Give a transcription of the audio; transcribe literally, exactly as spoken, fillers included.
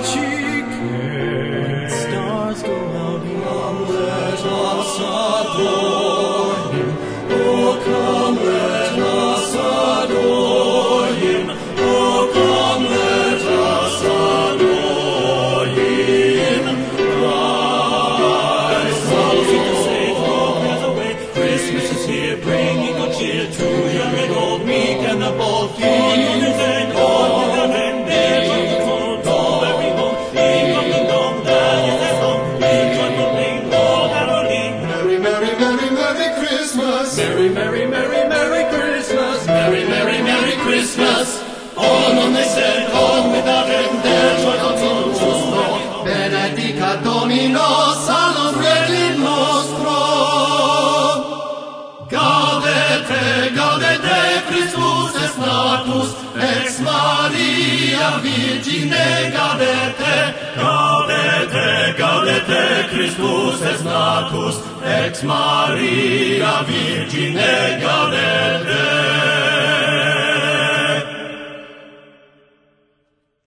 cheek. Stars go out beyond, let us adore him. Oh, come, let us adore him. Oh, come, let us adore him. Christ, something to say, throw cares away. Christmas is here, bringing good cheer to young and old, meek and the bold. He is a God with a hand, there from the throne to every home. Ding dong, ding dong, that is their song. Ring, joyful ring, all caroling. Merry, merry, merry, merry Christmas. Merry, merry, merry, merry Christmas. Merry, merry, merry Christmas. On, on they said, on without end, their joy continues more. Benedicat Domino, salus regit nostro. Gaudete, gaudete, Christus est natus, ex Maria Virgine, gaudete. Gaudete, gaudete, Christus est natus, ex Maria Virgine, gaudete.